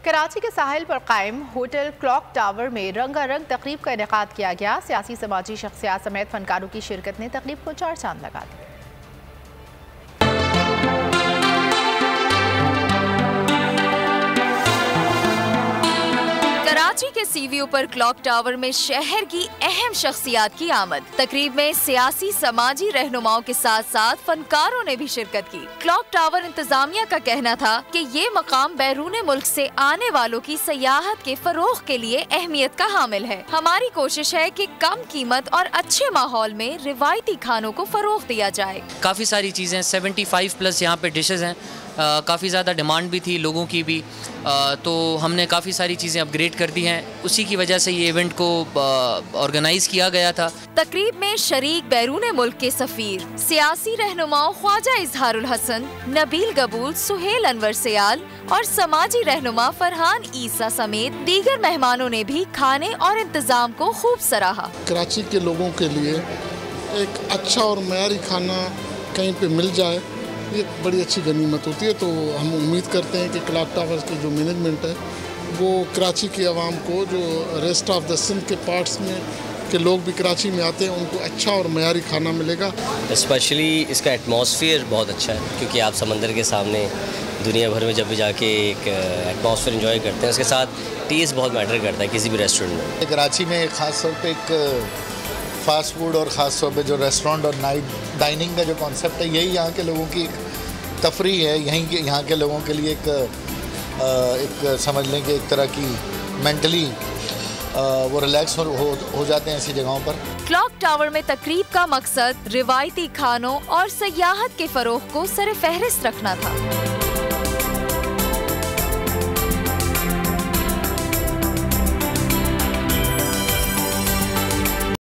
कराची के साहिल पर कायम होटल क्लॉक टावर में रंगारंग तकरीब का इनेकाद किया गया। सियासी समाजी शख्सियात समेत फनकारों की शिरकत ने तकरीब को चार चांद लगा दिए। कराची के सीवीयू पर क्लॉक टावर में शहर की अहम शख्सियात की आमद। तकरीब में सियासी समाजी रहनुमाओं के साथ साथ फनकारों ने भी शिरकत की। क्लॉक टावर इंतजामिया का कहना था कि ये मकाम बैरून मुल्क से आने वालों की सयाहत के फरोग के लिए अहमियत का हामिल है। हमारी कोशिश है कि कम कीमत और अच्छे माहौल में रिवायती खानों को फरोग दिया जाए। काफ़ी सारी चीज़ें 75+ यहाँ पे डिशेज़ हैं। काफ़ी ज़्यादा डिमांड भी थी लोगों की भी, तो हमने काफ़ी सारी चीज़ें अपग्रेड कर दी हैं। उसी की वजह से ये इवेंट को ऑर्गेनाइज किया गया था। तकरीब में शरीक बैरून मुल्क के सफ़ीर, सियासी रहनुमाओं ख्वाजा इजहारुल हसन, नबील गबूल, सुहेल अनवर सयाल और समाजी रहनुमा फरहान ईसा समेत दीगर मेहमानों ने भी खाने और इंतजाम को खूब सराहा। कराची के लोगों के लिए एक अच्छा और मयारी खाना कहीं पे मिल जाए, ये बड़ी अच्छी गनीमत होती है। तो हम उम्मीद करते हैं कि क्लॉक टावर की जो मैनेजमेंट है वो कराची की आवाम को, जो रेस्ट ऑफ द सिंध के पार्ट्स में के लोग भी कराची में आते हैं, उनको अच्छा और मयारी खाना मिलेगा। स्पेशली इसका एटमॉस्फेयर बहुत अच्छा है, क्योंकि आप समंदर के सामने दुनिया भर में जब भी जाके एक एटमॉस्फेयर एंजॉय करते हैं, उसके साथ टेस्ट बहुत मैटर करता है किसी भी रेस्टोरेंट में। कराची में ख़ास तौर पर एक फास्ट फूड और ख़ास तौर पे जो रेस्टोरेंट और नाइट डाइनिंग का जो कॉन्सेप्ट है, यही यहाँ के लोगों की एक तफरीह है। यहाँ के लोगों के लिए एक समझ लें कि एक तरह की मेंटली वो रिलैक्स हो जाते हैं ऐसी जगहों पर। क्लॉक टावर में तकरीब का मकसद रिवायती खानों और सयाहत के फरोग को सर फहरिस्त रखना था।